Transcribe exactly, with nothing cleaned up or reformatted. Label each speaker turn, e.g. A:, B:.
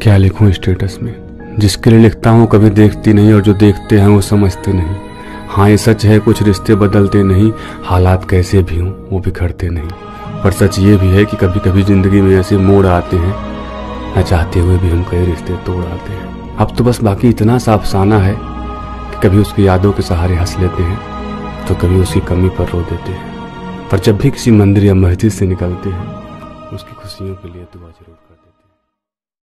A: क्या लिखूं स्टेटस में, जिसके लिए लिखता हूँ कभी देखती नहीं और जो देखते हैं वो समझते नहीं। हाँ ये सच है कुछ रिश्ते बदलते नहीं, हालात कैसे भी हों वो बिखरते नहीं। पर सच ये भी है कि कभी कभी ज़िंदगी में ऐसे मोड़ आते हैं, न चाहते हुए भी हम कई रिश्ते तोड़ आते हैं। अब तो बस बाकी इतना सा अफसाना है कि कभी उसकी यादों के सहारे हंस लेते हैं तो कभी उसकी कमी पर रो देते हैं। पर जब भी किसी मंदिर या मस्जिद से निकलते हैं उसकी खुशियों के लिए दुआ जरूर करते हैं।